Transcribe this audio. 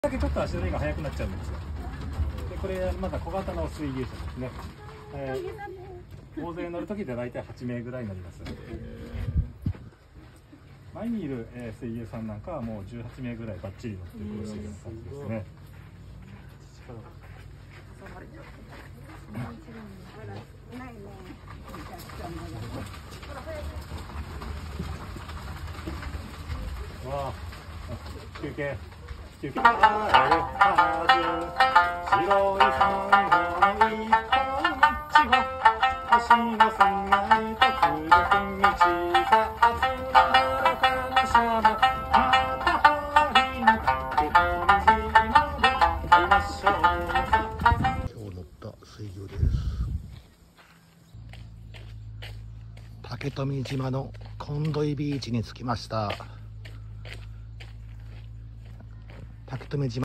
だけちょっと足取りが速くなっちゃうんですよ。でこれまだ小型の水牛車ですね。大勢乗る時で大体8名ぐらいになります。前にいる、水牛さんなんかはもう18名ぐらいバッチリ乗って苦しいような感じですね。わあ、休憩。白いサンゴの一本地を星の線がいとつるく道さあつらかなしゃばまた針の竹と水まで会いましょう。 今日乗った水牛です。竹富島のコンドイビーチに着きました。竹富島